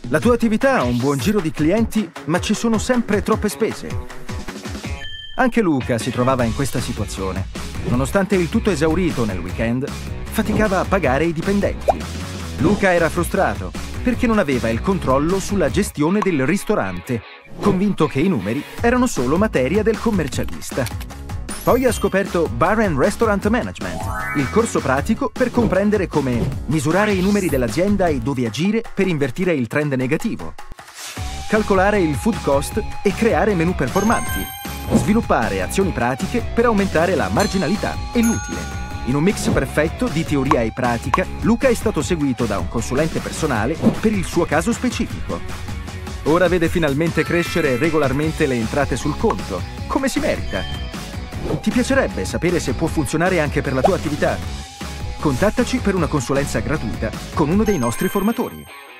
La tua attività ha un buon giro di clienti, ma ci sono sempre troppe spese. Anche Luca si trovava in questa situazione. Nonostante il tutto esaurito nel weekend, faticava a pagare i dipendenti. Luca era frustrato perché non aveva il controllo sulla gestione del ristorante, convinto che i numeri erano solo materia del commercialista. Poi ha scoperto Bar and Restaurant Management, il corso pratico per comprendere come misurare i numeri dell'azienda e dove agire per invertire il trend negativo, calcolare il food cost e creare menu performanti, sviluppare azioni pratiche per aumentare la marginalità e l'utile. In un mix perfetto di teoria e pratica, Luca è stato seguito da un consulente personale per il suo caso specifico. Ora vede finalmente crescere regolarmente le entrate sul conto, come si merita. Ti piacerebbe sapere se può funzionare anche per la tua attività? Contattaci per una consulenza gratuita con uno dei nostri formatori.